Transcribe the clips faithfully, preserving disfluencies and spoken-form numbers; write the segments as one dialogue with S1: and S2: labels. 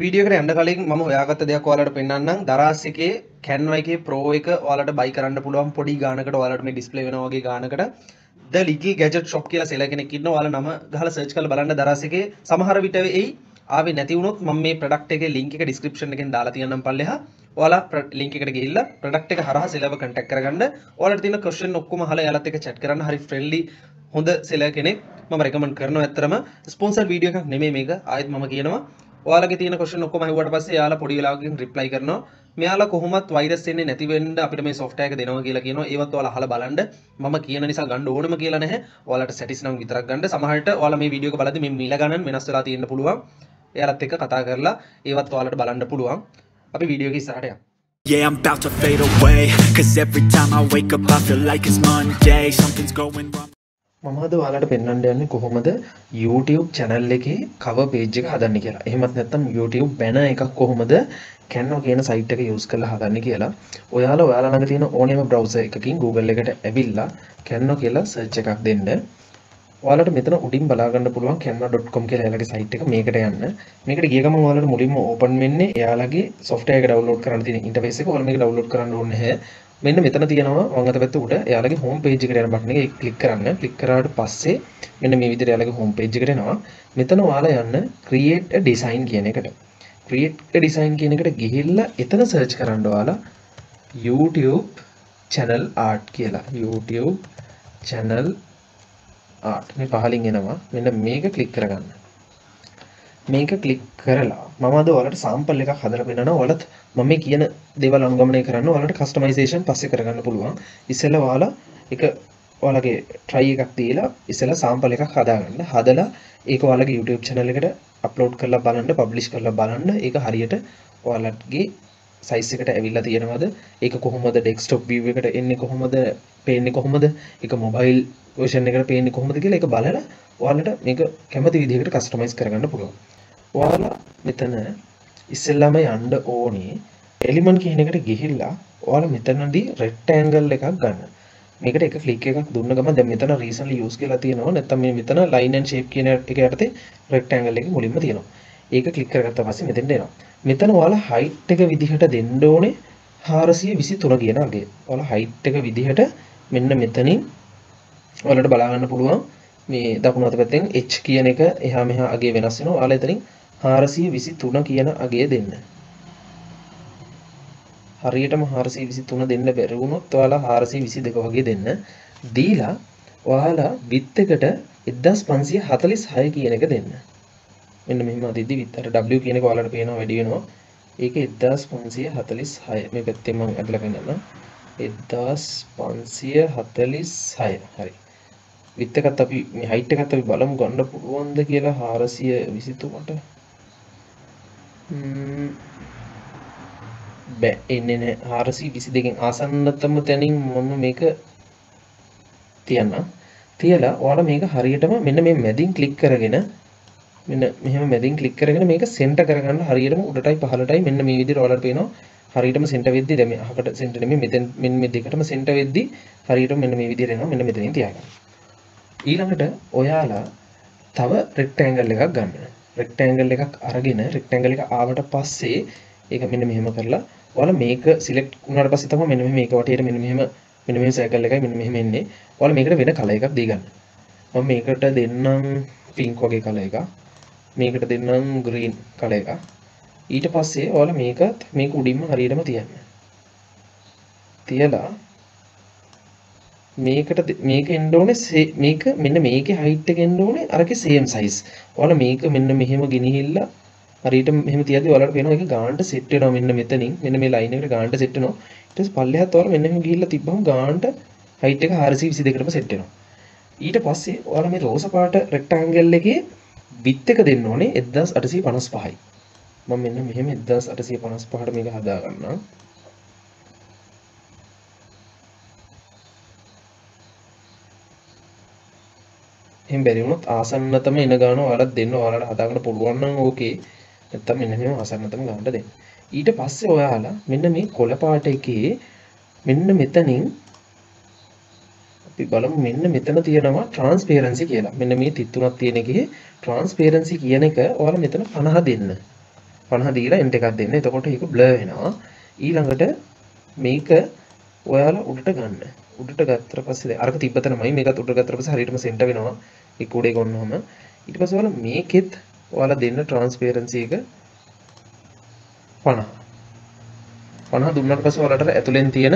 S1: Video එකට යන්න කලින් මම හොයාගත්ත දෙයක් ඔයාලට පෙන්නන්නම්. දරාස් එකේ Canva එකේ Pro එක ඔයාලට buy කරන්න පුළුවන් පොඩි ගානකට ඔයාලට මේ display වෙනවා වගේ ගානකට The Little Gadget Shop කියලා සෙලර් කෙනෙක් ඉන්නවා. ඔයාලා නම ගහලා search කරලා බලන්න දරාස් එකේ සමහර විට එයි ආවේ නැති වුණොත් මම මේ product එකේ link එක description එකෙන් දාලා තියන්නම් පල්ලෙහා. ඔයාලා link එකට ගිහිල්ලා product එක හරහා සෙලර්ව contact කරගන්න. ඔයාලට තියෙන question ඔක්කොම අහලා එයාලත් එක්ක chat කරන්න. හරි friendly හොඳ සෙලර් කෙනෙක්. මම recommend කරනවා. ඇත්තටම sponsor video එකක් නෙමෙයි මේක. ආයෙත් මම කියනවා ඔයාලගේ තියෙන question ඔක්කොම අහුවට පස්සේ එයාලා පොඩි වෙලාවකින් reply කරනවා. මෙයාලා කොහොමත් virus එන්නේ නැති වෙන්න අපිට මේ software එක දෙනවා කියලා කියනවා. ඒවත් ඔයාලා අහලා බලන්න. මම කියන නිසා ගන්න ඕනම කියලා නැහැ. ඔයාලට satis නම් විතරක් ගන්න. සමහරට ඔයාලා මේ වීඩියෝ එක බලද්දි මේ මිල ගණන් වෙනස් වෙලා තියෙන්න පුළුවන්. එයාලත් එක්ක කතා කරලා ඒවත් ඔයාලට බලන්න පුළුවන්. අපි වීඩියෝ එක ඉස්සරහට යමු.
S2: Yeah, I'm about to fade away, cause every time I wake up I feel like it's Monday, something's going wrong.
S1: මම අද ඔයාලට පෙන්වන්න යන්නේ කොහොමද YouTube channel එකේ cover page එක හදන්නේ කියලා. එහෙමත් නැත්නම් YouTube banner එකක් කොහොමද Canva කියන site එක use කරලා හදන්නේ කියලා. ඔයාලා ඔයාලා ළඟ තියෙන ඕනෑම browser එකකින් Google එකට ඇවිල්ලා Canva කියලා search එකක් දෙන්න. ඔයාලට මෙතන උඩින් බලා ගන්න පුළුවන් canva dot com කියලා එයාලගේ site එක. මේකට යන්න. මේකට ගිය ගමන් ඔයාලට මුලින්ම open වෙන්නේ එයාලගේ software එක download කරන්න තියෙන interface එක. ඔයාලා මේක download කරන්න ඕනේ නැහැ. මෙන්න මෙතන තියෙනවා වම් අත පැත්ත උඩ එයාලගේ home page එකට යන බටන් එක ක්ලික් කරන්න. ක්ලික් කරාට පස්සේ මෙන්න මේ විදිහට එයාලගේ home page එකට එනවා. මෙතන ඔයාලා යන්න create a design කියන එකට. create a design කියන එකට ගිහිල්ලා එතන search කරන්න ඔයාලා YouTube channel art කියලා. YouTube channel art මේ පහලින් එනවා. මෙන්න මේක ක්ලික් කරගන්න. මේක ක්ලික් කරලා මම අද ඔයාලට sample එකක් හදලා පෙන්නනවා. ඔයාලත් මම මේ කියන දේවල් අනුගමනය කරන්න ඔයාලට customization පස්සේ කරගන්න පුළුවන්. ඉස්සෙල්ලා ඔයාලා එක ඔයාලගේ try එකක් දීලා ඉස්සෙල්ලා sample එකක් හදාගන්න. හදලා ඒක ඔයාලගේ YouTube channel එකට upload කරලා බලන්න, publish කරලා බලන්න. ඒක හරියට ඔයාලගේ size එකට ඇවිල්ලා තියෙනවද? ඒක කොහොමද desktop view එකට එන්නේ, කොහොමද පේන්නේ, කොහොමද ඒක mobile version එකට පේන්නේ කොහොමද කියලා ඒක බලලා ඔයාලට මේක කැමති විදිහකට customize කරගන්න පුළුවන්. ඔයාලා මෙතන ඉස්සෙල්ලාම යන්න ඕනේ element කියන එකට ගිහිල්ලා ඔයාලා මෙතනදී rectangle එකක් ගන්න. මේකට එක click එකක් දුන්න ගමන් දැන් මෙතන recently use කරලා තියෙනවා. නැත්නම් මේ මෙතන line and shape කියන එක යටතේ rectangle එක මුලින්ම තියෙනවා. ඒක click කරගත්තා පස්සේ මෙතෙන්ට එනවා. මෙතන ඔයාලා height එක විදිහට දෙන්න ඕනේ four twenty-three කියන අගය. ඔයාලා height එක විදිහට මෙන්න මෙතනින් ඔයාලට බලා ගන්න පුළුවන් මේ දකුණු අත පැත්තෙන් h කියන එක එහා මෙහා අගය වෙනස් වෙනවා. ඔයාලා එතනින් four twenty-three කියන අගය දෙන්න. හරියටම four twenty-three දෙන්න බැරි වුණොත් ඔයාලා four twenty-two වගේ දෙන්න. දීලා ඔයාලා width එකට fifteen forty-six කියන එක දෙන්න. මෙන්න මෙහෙම අදිද්දි width අර w කියන එක ඔයාලට පේනවා වැඩි වෙනවා. ඒක fifteen forty-six මේ පැත්තෙන් මම අදලා පෙන්නන්නම්. fifteen forty-six හරි. width එකත් අපි මේ height එකත් අපි බලමු ගන්න පුළුවන්ද කියලා four twenty-two ට. ම්ම් බෑ එන්නේ නැහැ. four twenty-two කින් ආසන්නතම තැනින් මම මේක තියන්න. තියලා ඔයාලා මේක හරියටම මෙන්න මේ මැදින් ක්ලික් කරගෙන මෙන්න මෙහෙම මැදින් ක්ලික් කරගෙන මේක සෙන්ටර් කරගන්න. හරියටම උඩටයි පහළටයි මෙන්න මේ විදිහට ඔයාලට පේනවා. හරියටම සෙන්ටර් වෙද්දි දැන් මේ අහකට සෙන්ටර් නෙමෙයි මෙතෙන් මෙන්න මේ දෙකටම සෙන්ටර් වෙද්දි හරියටම මෙන්න මේ විදිහට එනවා. මෙන්න මෙතනින් තියාගන්න. ඊළඟට ඔයාලා තව rectangle එකක් ගන්න. rectangle එකක් අරගෙන rectangle එක ආවට පස්සේ ඒක මෙන්න මෙහෙම කරලා ඔයාලා මේක select වුණාට පස්සේ තමයි මෙන්න මේක වටේට මෙන්න මෙහෙම මෙන්න මේ circle එකයි මෙන්න මෙහෙම එන්නේ. ඔයාලා මේකට වෙන color එකක් දී ගන්න. මම මේකට දෙන්නම් pink වගේ color එකක්. මේකට දෙන්නම් green color එකක්. ඊට පස්සේ ඔයාලා මේකත් මේක උඩින්ම හරියටම තියන්න. තියලා මේකට මේක එන්න ඕනේ මේක මෙන්න මේකේ height එක එන්න ඕනේ අරකේ same size. ඔයාලා මේක මෙන්න මෙහෙම ගෙනහිල්ලා හරියට මෙහෙම තියද්දි ඔයාලට පේනවා ඒක ගානට set වෙනවා මෙන්න මෙතනින්. මෙන්න මේ line එකට ගානට set වෙනවා. ඊට පස්සේ පල්ලෙහාත් ඔයාලා මෙන්න මෙහෙම ගිහිල්ලා තිබ්බම ගානට height එක four twenty-two කටම set වෙනවා. ඊට පස්සේ ඔයාලා මේ රෝස පාට rectangle එකේ width එක දෙන්න ඕනේ eighteen fifty-five. මම මෙන්න මෙහෙම eighteen fifty-five ට මේක හදා ගන්නම්. එහෙන් බැරි වුණොත් ආසන්නතම එන ගාන ඔයාලට දෙන්න. ඔයාලට හදා ගන්න පුළුවන් නම් ඕකේ. නැත්තම් මෙන්න මෙහෙම ආසන්නතම ගානට දෙන්න. ඊට පස්සේ ඔයාලා මෙන්න මේ කොළ පාට එකේ මෙන්න මෙතනින් අපි බලමු මෙන්න මෙතන තියෙනවා transparency කියලා. මෙන්න මේ තිත් තුනක් තියෙන එකේ transparency කියන එක ඔයාලා මෙතන fifty දෙන්න. පනහ දීලා එන්ටර් එකක් දෙන්න. එතකොට ඒක බ්ලර් වෙනවා. ඊළඟට මේක ඔයාලා උඩට ගන්න. උඩට ගත්තට පස්සේ අරක තිබ්බතනමයි මේකත් උඩට ගත්තට පස්සේ හරියටම සෙන්ටර් වෙනවා. ඒක උඩේ ගොන්නවම ඊට පස්සේ ඔයාලා මේකෙත් ඔයාලා දෙන්න ට්‍රාන්ස්පරන්සි එක පනහ. පනහ දුන්නාට පස්සේ ඔයාලට ඇතුලෙන් තියෙන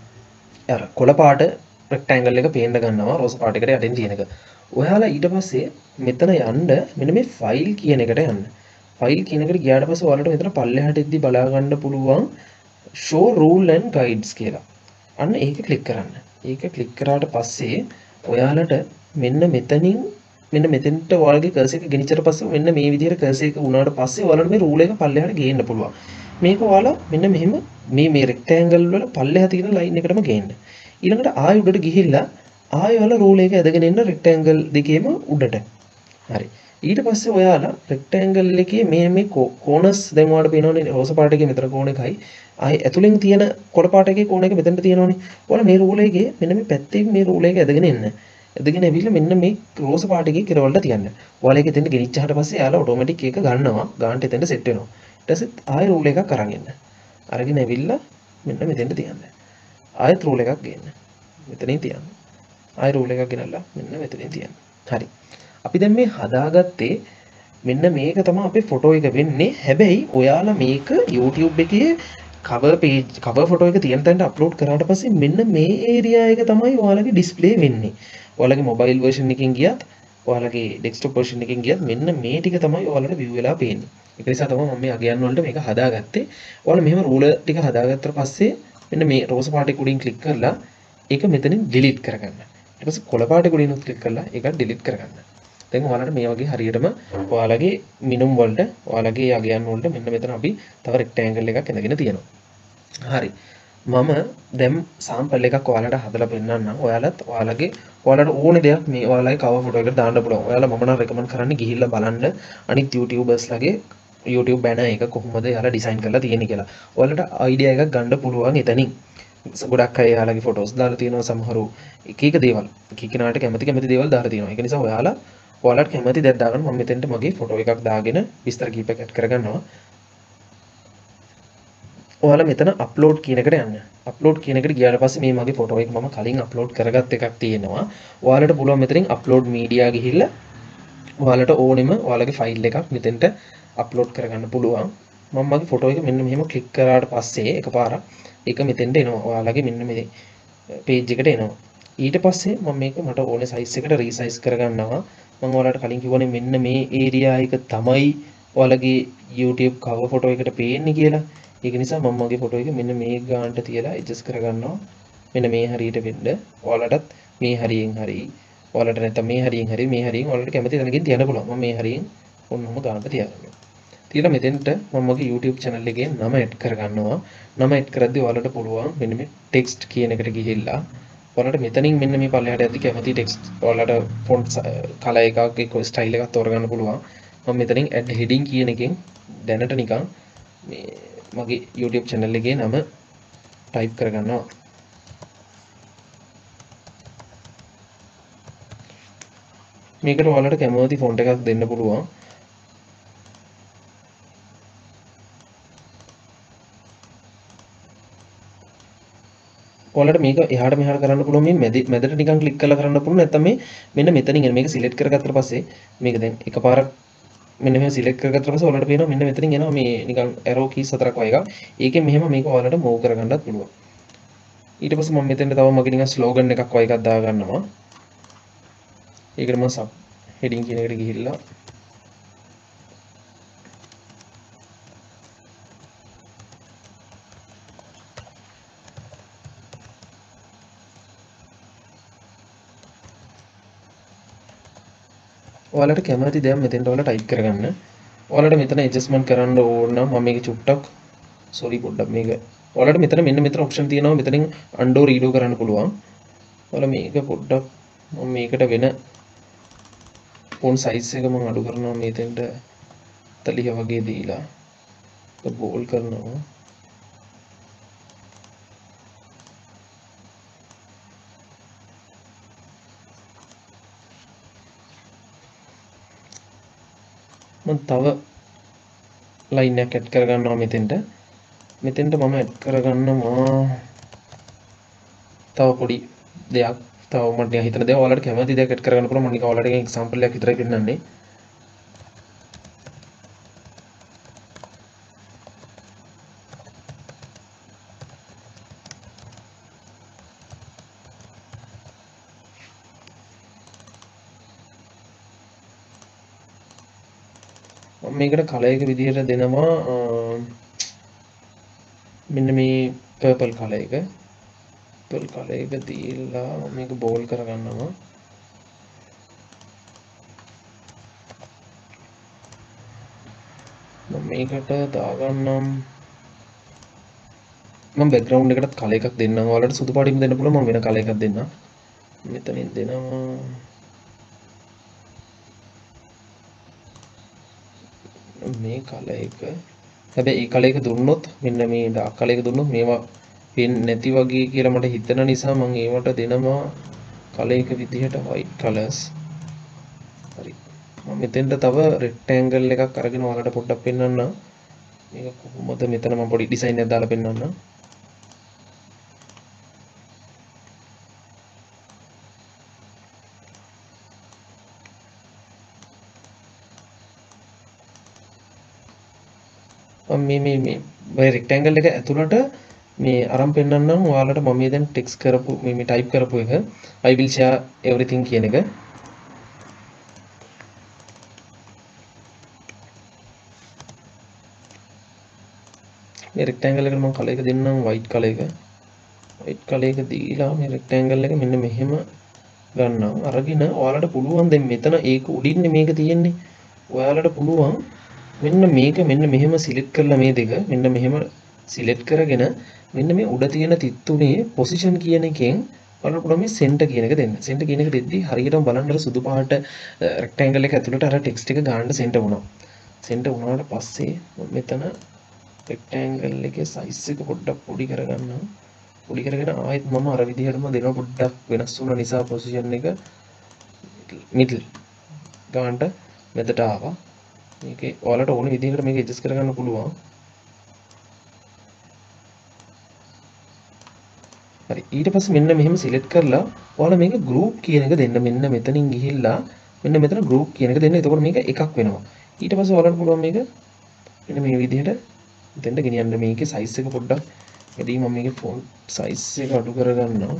S1: අර කොළ පාට රෙක්ටැන්ගල් එක පේන්න ගන්නවා රෝස පාට එකට යටින් තියෙන එක. ඔයාලා ඊට පස්සේ මෙතන යන්න මෙන්න මේ ෆයිල් කියන එකට යන්න. ෆයිල් කියන එකට ගියාට පස්සේ ඔයාලට මෙතන පල්ලෙහාට එද්දි බලා ගන්න පුළුවන් show rule and guides කියලා. අන්න ඒක ක්ලික් කරන්න. ඒක ක්ලික් කරාට පස්සේ ඔයාලට මෙන්න මෙතනින් මෙන්න මෙතෙන්ට ඔයාලගේ කර්සර් එක ගෙනිච්චට පස්සේ මෙන්න මේ විදිහට කර්සර් එක වුණාට පස්සේ ඔයාලට මේ රූල් එක පල්ලෙහාට ගේන්න පුළුවන්. මේක ඔයාලා මෙන්න මෙහෙම මේ මේ රෙක්ටැන්ගල් වල පල්ලෙහා තියෙන ලයින් එකටම ගේන්න. ඊළඟට ආයෙ උඩට ගිහිල්ලා ආයෙ ඔයාලා රූල් එක ඇදගෙන එන්න රෙක්ටැන්ගල් දෙකේම උඩට. හරි. ඊට පස්සේ ඔයාලා රෙක්ටැන්ගල් එකේ මේ මේ කෝනස් දැන් ඔයාලට පේනවනේ රෝස පාට එකේ මෙතන කෝණ එකයි. ආයෙ ඇතුලෙන් තියෙන කොළ පාට එකේ කෝණ එක මෙතනට තියෙනවනේ. ඔයාලා මේ රූල් එකේ මෙන්න මේ පැත්තේ මේ රූල් එක ඇදගෙන එන්න. ඇදගෙන ඇවිල්ලා මෙන්න මේ රෝස පාට එකේ කෙරවලට තියන්න. ඔයාලා ඒක එතෙන්ට ගෙනිච්චාට පස්සේ යාලා ඔටෝමැටික් ඒක ගන්නවා. ගානට එතෙන්ට සෙට් වෙනවා. ඊට පස්සේ ආයෙ රූල් එකක් අරන් එන්න. අරගෙන ඇවිල්ලා මෙන්න මෙතෙන්ට තියන්න. ආයෙත් රූල් එකක් ගේන්න. මෙතනින් තියන්න. ආයෙ රූල් එකක් ගෙනල්ලා මෙන්න මෙතනින් තියන්න. හරි. අපි දැන් මේ හදාගත්තේ මෙන්න මේක තමයි අපේ ෆොටෝ එක වෙන්නේ. හැබැයි ඔයාලා මේක YouTube එකේ cover page cover photo එක තියෙන තැනට අප්ලෝඩ් කරාට පස්සේ මෙන්න මේ ඒරියා එක තමයි ඔයාලගේ ඩිස්ප්ලේ වෙන්නේ. ඔයාලගේ මොබයිල් version එකකින් ගියත් ඔයාලගේ desktop version එකකින් ගියත් මෙන්න මේ ටික තමයි ඔයාලට view වෙලා පේන්නේ. ඒක නිසා තමයි මම මේ අගයන් වලට මේක හදාගත්තේ. ඔයාලා මෙහෙම ruler ටික හදාගත්තට පස්සේ මෙන්න මේ රෝස පාටේ උඩින් ක්ලික් කරලා ඒක මෙතනින් delete කරගන්න. ඊට පස්සේ කොළ පාටේ උඩින් ක්ලික් කරලා ඒක delete කරගන්න. දැන් ඔයාලට මේ වගේ හරියටම ඔයාලගේ මිනුම් වලට ඔයාලගේ අගයන් වලට මෙන්න මෙතන අපි තව රෙක්ටැන්ගල් එකක් ඇඳගෙන තියෙනවා. හරි. මම දැන් සාම්පල් එකක් ඔයාලට හදලා පෙන්නන්නම්. ඔයාලත් ඔයාලගේ ඔයාලට ඕනේ දෙයක් මේ ඔයාලගේ cover photo එකට දාන්න පුළුවන්. ඔයාලා මම නම් recommend කරන්නේ ගිහිල්ලා බලන්න අනිත් YouTubers ලගේ YouTube banner එක කොහොමද යාලා ඩිසයින් කරලා තියෙන්නේ කියලා. ඔයාලට idea එකක් ගන්න පුළුවන් එතනින්. ගොඩක් අය යාලගේ photos දාලා තියෙනවා සමහරු එක එක දේවල්. එක එක කෙනාට කැමති කැමති දේවල් දාලා තියෙනවා. ඒක නිසා ඔයාලා ඔයාලට කැමති දෙයක් දාගන්න. මම මෙතෙන්ට මගේ photo එකක් දාගෙන විස්තර කීපයක් add කරගන්නවා. ඔයාලා මෙතන අප්ලෝඩ් කියන එකට යන්න. අප්ලෝඩ් කියන එකට ගියාට පස්සේ මේ මගේ ෆොටෝ එක මම කලින් අප්ලෝඩ් කරගත් එකක් තියෙනවා. ඔයාලට පුළුවන් මෙතනින් අප්ලෝඩ් මීඩියා ගිහිල්ලා ඔයාලට ඕනෙම ඔයාලගේ ෆයිල් එකක් මෙතෙන්ට අප්ලෝඩ් කරගන්න පුළුවන්. මම මගේ ෆොටෝ එක මෙන්න මෙහෙම ක්ලික් කරාට පස්සේ එකපාරක් ඒක මෙතෙන්ට එනවා. ඔයාලගේ මෙන්න මේ page එකට එනවා. ඊට පස්සේ මම මේක මට ඕනේ size එකට resize කරගන්නවා. මම ඔයාලට කලින් කිව්වනේ මෙන්න මේ area එක තමයි ඔයාලගේ YouTube cover photo එකට පේන්නේ කියලා. ඒක නිසා මම මගේ ෆොටෝ එක මෙන්න මේ ගානට තියලා ඇඩ්ජස්ට් කරගන්නවා. මෙන්න මේ හරියට වෙන්න. ඔයාලටත් මේ හරියෙන් හරි ඔයාලට නැත්නම් මේ හරියෙන් හරි මේ හරියෙන් ඔයාලට කැමති තැනකින් තියන්න පුළුවන්. මම මේ හරියෙන් ඔන්නම ගානට තියාගන්නවා. තියලා මෙතෙන්ට මම මගේ YouTube channel එකේ නම ඇඩ් කරගන්නවා. නම ඇඩ් කරද්දී ඔයාලට පුළුවන් මෙන්න මේ text කියන එකට ගිහිල්ලා ඔයාලට මෙතනින් මෙන්න මේ පල්ලෙහාට යද්දි කැමති text ඔයාලට font color එකක් එක්ක style එකක් තෝරගන්න පුළුවන්. මම මෙතනින් add heading කියන එකෙන් දැනට නිකන් මේ මගේ YouTube channel එකේ නම type කරගන්නවා. මේකට ඔයාලට කැමති font එකක් දෙන්න පුළුවන්. ඔයාලට මේක එහාට මෙහාට කරන්න පුළුවන්. මේ මැද මැදට නිකන් ක්ලික් කරලා කරන්න පුළුවන්. නැත්නම් මේ මෙන්න මෙතනින් එන මේක සිලෙක්ට් කරගත්තට පස්සේ මේක දැන් එකපාරක් මෙන්න මෙහෙම සිලෙක්ට් කරගත්තට පස්සේ ඔයාලට පේනවා මෙන්න මෙතනින් එනවා මේ නිකන් arrow keys හතරක් වගේ එකක්. ඒකෙන් මෙහෙම මේක ඔයාලට move කරගන්නත් පුළුවන්. ඊට පස්සේ මම මෙතෙන්ට තව මගේ නිකන් slogan එකක් වගේ එකක් දා ගන්නවා. ඒකට මම sub heading කියන එකට ගිහිල්ලා ඔයාලට කැමති දෙයක් මෙතෙන්ට ඔයාලා type කරගන්න. ඔයාලට මෙතන adjustment කරන්න ඕන නම් මම මේක චුට්ටක් sorry පොඩ්ඩක් මේක ඔයාලට මෙතන මෙන්න මෙතන option තියෙනවා. මෙතනින් undo redo කරන්න පුළුවන්. ඔයාලා මේක පොඩ්ඩක් මම මේකට වෙන font size එක මම අඩු කරනවා. මෙතෙන්ට තලිය වගේ දීලා ඒක bold කරනවා. මම තව ලයින් එකක් ඇඩ් කරගන්නවා මෙතෙන්ට. මෙතෙන්ට මම ඇඩ් කරගන්නවා තව පොඩි දෙයක්. තව මට හිතන දේ ඔයාලට කැමති දෙයක් ඇඩ් කරගන්න පුළුවන්. මම නිකන් ඔයාලට එක්සැම්පල් එකක් විතරයි පෙන්නන්නේ. මම මේකට කලර් එක විදිහට දෙනවා මෙන්න මේ පර්පල් කලර් එක. පර්පල් කලර් එක දීලා මම මේක බෝල් කරගන්නවා. මම මේකට දාගන්නම් මම බෑග්ග්‍රවුන්ඩ් එකටත් කලර් එකක් දෙන්නම්. ඔයාලට සුදු පාටින්ම දෙන්න පුළුවන්. මම වෙන කලර් එකක් දෙන්නම්. මෙතනින් දෙනවා මේ කලර් එක. හැබැයි මේ කලර් එක දුන්නොත් මෙන්න මේ ඩාර්ක් කලර් එක දුන්නොත් මේවා පේන්නේ නැති වගේ කියලා මට හිතෙන නිසා මම ඒවට දෙනවා කලර් එක විදිහට white colors. හරි. මම මෙතෙන්ට තව rectangle එකක් අරගෙන ඔයාලට පොඩ්ඩක් පෙන්නන්න. මේක කොහොමද මෙතන මම පොඩි ඩිසයින් එකක් දාලා පෙන්නන්න. මේ මේ මේ මේ rectangle එක ඇතුළට මේ අරන් පෙන්නන්නම් ඔයාලට මම මේ දැන් ටෙක්ස්ට් කරපු මේ මේ ටයිප් කරපු එක I will share everything කියන එක. මේ rectangle එකට මම කලර් එක දෙන්නම් white color එක. white color එක දීලා මේ rectangle එක මෙන්න මෙහෙම ගන්නවා. අරගෙන ඔයාලට පුළුවන් දැන් මෙතන ඒක උඩින්නේ මේක තියෙන්නේ. ඔයාලට පුළුවන් මෙන්න මේක මෙන්න මෙහෙම සිලෙක්ට් කරලා මේ දෙක මෙන්න මෙහෙම සිලෙක්ට් කරගෙන මෙන්න මේ උඩ තියෙන තිත්තුනේ පොසිෂන් කියන එකෙන් ඔයාලට පුළුවන් මේ සෙන්ටර් කියන එක දෙන්න. සෙන්ටර් කියන එක දෙද්දි හරියටම බලන්න අර සුදු පාට රෙක්ටැන්ගල් එක ඇතුළට අර ටෙක්ස්ට් එක ගන්න සෙන්ටර් වුණා. සෙන්ටර් වුණාට පස්සේ මෙතන රෙක්ටැන්ගල් එකේ සයිස් එක පොඩ්ඩක් පොඩි කරගන්නවා. පොඩි කරගෙන ආයෙත් මම අර විදිහටම දෙනවා. පොඩ්ඩක් වෙනස් වුණා නිසා පොසිෂන් එක මිඩල් ගන්නට මෙතට ආවා. මේකේ ඔයාලට ඕන විදිහකට මේක ඇඩ්ජස්ට් කරගන්න පුළුවන්. හරි. ඊට පස්සේ මෙන්න මෙහෙම සිලෙක්ට් කරලා ඔයාලා මේක group කියන එක දෙන්න. මෙන්න මෙතනින් ගිහිල්ලා මෙන්න මෙතන group කියන එක දෙන්න. එතකොට මේක එකක් වෙනවා. ඊට පස්සේ ඔයාලට පුළුවන් මේක මෙන්න මේ විදිහට දෙන්න ගෙනියන්න. මේකේ size එක පොඩ්ඩක් වැඩි. මම මේකේ font size එක අඩු කරගන්නවා.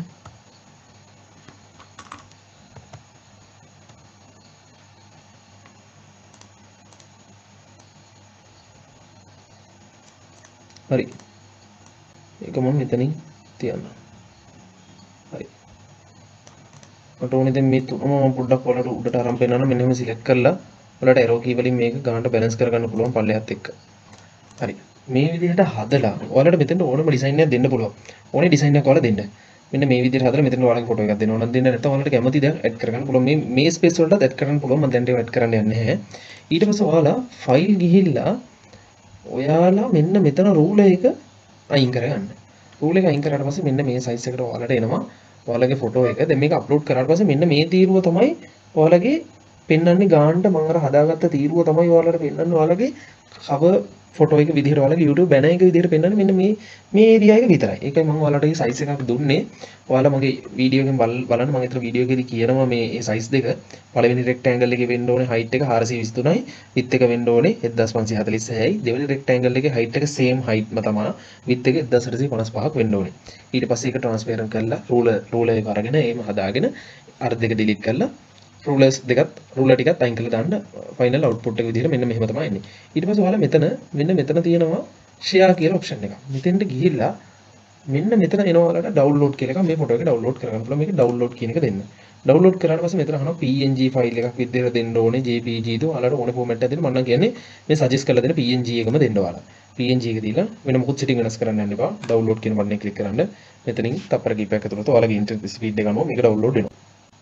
S1: හරි. ඒක මම මෙතනින් තියන්නම්. හරි. මට ඕනේ දැන් මේ තුනම මම පොඩ්ඩක් ඔයාලට උඩට අරන් පෙන්නන්න. මෙන්න මෙහෙම සිලෙක්ට් කරලා ඔයාලට arrow key වලින් මේක ගන්නට බැලන්ස් කරගන්න පුළුවන් පල්ලෙහාත් එක්ක. හරි. මේ විදිහට හදලා ඔයාලට මෙතෙන්ට ඕනම ඩිසයින් එකක් දෙන්න පුළුවන්. ඕනේ ඩිසයින් එකක් ඔයාලා දෙන්න. මෙන්න මේ විදිහට හදලා මෙතෙන්ට ඔයාලගේ ෆොටෝ එකක් දෙන්න ඕන නම් දෙන්න. නැත්නම් ඔයාලට කැමති දේ ඇඩ් කරගන්න පුළුවන්. මේ මේ ස්පේස් වලට ඇඩ් කරන්න පුළුවන්. මම දැන් ඒක ඇඩ් කරන්න යන්නේ නැහැ. ඊට පස්සේ ඔයාලා ෆයිල් ගිහිල්ලා ඔයාලා මෙන්න මෙතන රූලර් එක අයින් කරගන්න. රූලර් එක අයින් කරාට පස්සේ මෙන්න මේ සයිස් එකට ඔයාලට එනවා ඔයාලගේ ෆොටෝ එක. දැන් මේක අප්ලෝඩ් කරාට පස්සේ මෙන්න මේ තීරුව තමයි ඔයාලගේ පෙන්වන්නේ ගානට. මම අර හදාගත්ත තීරුව තමයි ඔයාලට පෙන්වන්නේ ඔයාලගේ cover ෆොටෝ එක විදිහට ඔයාලගේ YouTube banner එක විදිහට පෙන්වන්නේ මෙන්න මේ මේ ඒරියා එක විතරයි. ඒකයි මම ඔයාලට මේ සයිස් එකක් දුන්නේ. ඔයාලා මගේ වීඩියෝ එකෙන් බලන්න. මම ඒතර වීඩියෝ එකේදී කියනවා මේ සයිස් දෙක. පළවෙනි රෙක්ටැන්ගල් එකේ වෙන්න ඕනේ height එක four twenty-three යි, width එක වෙන්න ඕනේ fifteen forty-six යි. දෙවෙනි රෙක්ටැන්ගල් එකේ height එක same height ම තමයි. width එක eighteen fifty-five වෙන්න ඕනේ. ඊට පස්සේ ඒක ට්‍රාන්ස්පරන්ට් කරලා රූලර් රූලර් එක අරගෙන එහෙම හදාගෙන අර දෙක delete කරලා රූලර්ස් දෙකත් රූලර් ටිකත් අයින් කරලා දාන්න ෆයිනල් අවුට්පුට් එක විදිහට මෙන්න මෙහෙම තමයි එන්නේ. ඊට පස්සේ ඔයාලා මෙතන මෙන්න මෙතන තියෙනවා share කියලා ඔප්ෂන් එකක්. මෙතෙන්ට ගිහිල්ලා මෙන්න මෙතන එනවා ඔයාලට download කියලා එකක්. මේ ෆොටෝ එක download කරගන්න පුළුවන්. මේක download කියන එක දෙන්න. download කරාට පස්සේ මෙතන අහනවා P N G ෆයිල් එකක් විදිහට දෙන්න ඕනේ. J P G ද ඔයාලට ඕනේ ෆෝමැට් එකක් දෙන්න. මම නම් කියන්නේ මේ සජෙස්ට් කරලා දෙන P N G එකම දෙන්න ඔයාලා. P N G එක දීලා වෙන මොකුත් setting වෙනස් කරන්න යන්න එපා. download කියන බටන් එක ක්ලික් කරන්න. මෙතනින් තප්පර කීපයක් ඇතුළත ඔයාලගේ ඉන්ටර්නෙට් ස්පීඩ් එක අනුව මේක download වෙනවා.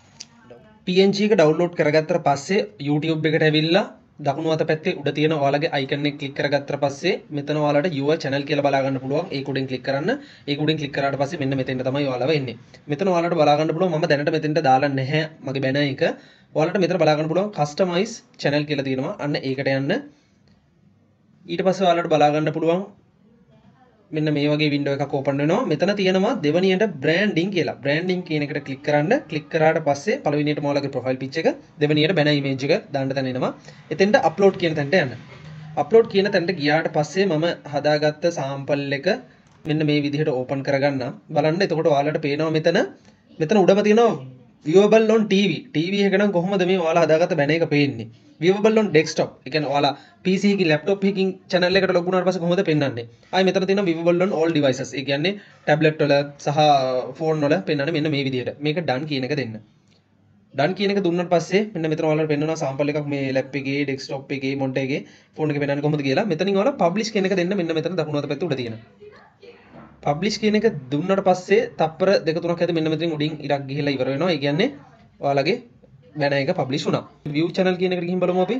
S1: P N G එක download කරගත්තට පස්සේ YouTube එකට ඇවිල්ලා දකුණු අත පැත්තේ උඩ තියෙන ඔයාලගේ icon එක ක්ලික් කරගත්තට පස්සේ මෙතන ඔයාලට your channel කියලා බලා ගන්න පුළුවන්. ඒක උඩින් ක්ලික් කරන්න. ඒක උඩින් ක්ලික් කරාට පස්සේ මෙන්න මෙතෙන්ට තමයි ඔයාලව එන්නේ. මෙතන ඔයාලට බලා ගන්න පුළුවන්. මම දැනට මෙතෙන්ට දාලා නැහැ මගේ banner එක. ඔයාලට මෙතන බලා ගන්න පුළුවන් customize channel කියලා තියෙනවා. අන්න ඒකට යන්න. ඊට පස්සේ ඔයාලට බලා ගන්න පුළුවන් මෙන්න මේ වගේ වින්ඩෝ එකක් ඕපන් වෙනවා. මෙතන තියෙනවා දෙවනියට බ්‍රෑන්ඩින් කියලා. බ්‍රෑන්ඩින් කියන එකට ක්ලික් කරන්න. ක්ලික් කරාට පස්සේ පළවෙනියට මොලගේ ප්‍රොෆයිල් පිච් එක, දෙවනියට බැනර් ඉමේජ් එක දාන්න තැන එනවා. එතෙන්ට අප්ලෝඩ් කියන තැනට යන්න. අප්ලෝඩ් කියන තැනට ගියාට පස්සේ මම හදාගත්ත සාම්පල් එක මෙන්න මේ විදිහට ඕපන් කරගන්න. බලන්න එතකොට ඔයාලට පේනවා මෙතන මෙතන උඩම තියෙනවා viewable on T V. T V එක නම් කොහොමද මේ ඔයාලා හදාගත්ත බැනර් එක පේන්නේ? viewable on desktop. ඒ කියන්නේ ඔයාලා P C එකකින් laptop එකකින් channel එකට ලොග් වුණාට පස්සේ කොහොමද පෙන්වන්නේ? ආයි මෙතන තියෙනවා viewable on all devices. ඒ කියන්නේ tablet වල සහ phone වල පෙන්වන්නේ මෙන්න මේ විදිහට. මේක done කියන එක දෙන්න. done කියන එක දුන්නාට පස්සේ මෙන්න මෙතන ඔයාලට පෙන්වනවා sample එකක් මේ lap එකේ, desktop එකේ, monitor එකේ, phone එකේ පෙන්වන්නේ කොහොමද කියලා. මෙතනින් ඔයාලා publish කියන එක දෙන්න. මෙන්න මෙතන දකුණු අත පැත්තේ උඩ තියෙනවා. publish කියන එක දුන්නාට පස්සේ තප්පර දෙක තුනක් ඇතුළත මෙන්න මෙතනින් උඩින් ඉරක් ගිහිලා ඉවර වෙනවා. ඒ කියන්නේ ඔයාලගේ බැනර් එක publish වුණා. view channel කියන එකට ගිහින් බලමු අපි.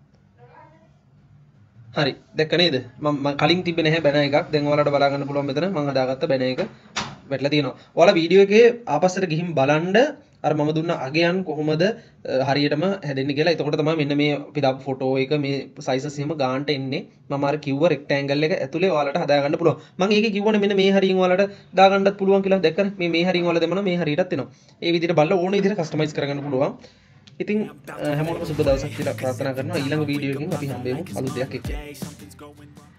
S1: හරි. දැක්ක නේද? මම කලින් තිබ්බේ නැහැ බැනර් එකක්. දැන් ඔයාලට බලා ගන්න පුළුවන් මෙතන මම හදාගත්ත බැනර් එක වැටලා තියෙනවා. ඔයාලා වීඩියෝ එකේ ආපස්සට ගිහින් බලන්න අර මම දුන්න අගයන් කොහොමද හරියටම හැදෙන්නේ කියලා. එතකොට තමයි මෙන්න මේ අපි දාපු ෆොටෝ එක මේ සයිසස් එහෙම ගානට එන්නේ. මම අර කිව්ව රෙක්ටැන්ගල් එක ඇතුලේ ඔයාලට හදා ගන්න පුළුවන්. මම ඒකේ කිව්වනේ මෙන්න මේ හරියෙන් ඔයාලට දා ගන්නත් පුළුවන් කියලා. දැක්කනේ? මේ මේ හරියෙන් ඔයාලා දෙමන මේ හරියටත් එනවා. ඒ විදිහට බලලා ඕන විදිහට කස්ටමයිස් කරගන්න පුළුවන්. ඉතින් හැමෝටම සුබ දවසක් කියලා ප්‍රාර්ථනා කරනවා. ඊළඟ වීඩියෝ එකකින් අපි හම්බෙමු අලුත් දෙයක් එක්ක.